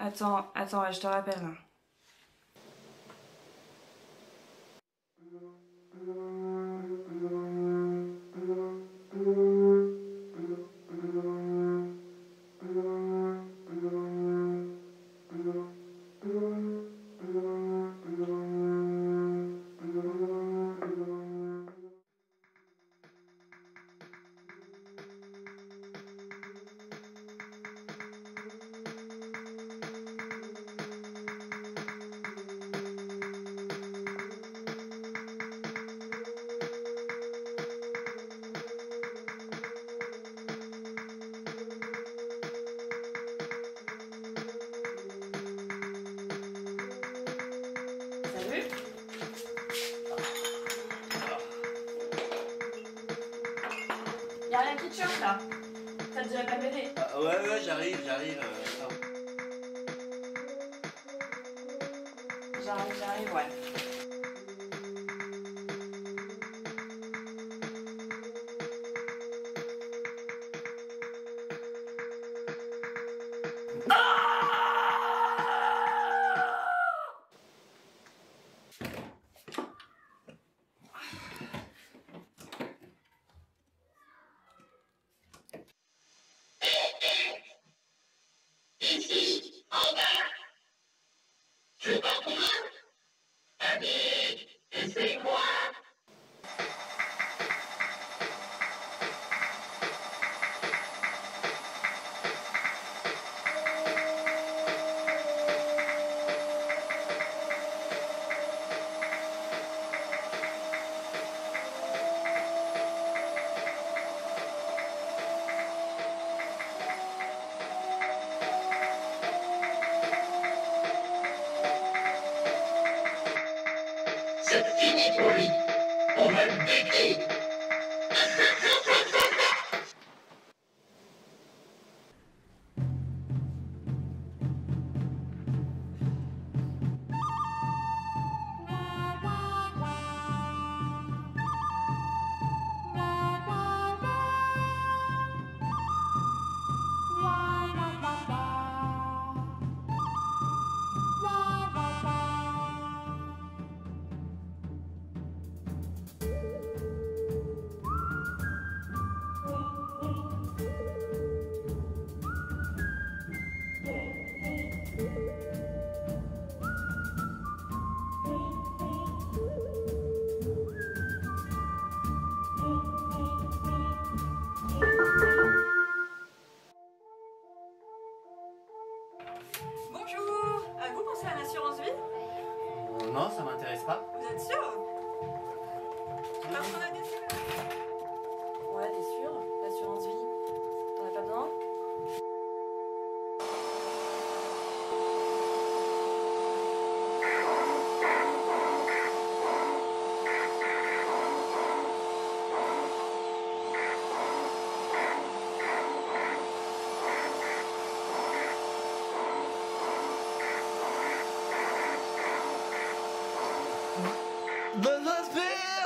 Attends, ouais, je te rappelle. Salut. Y'a rien qui te choque là? T'as déjà pas BD? Ouais, j'arrive. Attends. J'arrive, ouais. C'est fini pour lui. On va le péter. Bonjour. Vous pensez à l'assurance vie? Non, ça m'intéresse pas. Vous êtes sûr? Parce qu'on a des sûrs. Ouais, t'es sûr? L'assurance vie, t'en as pas besoin? The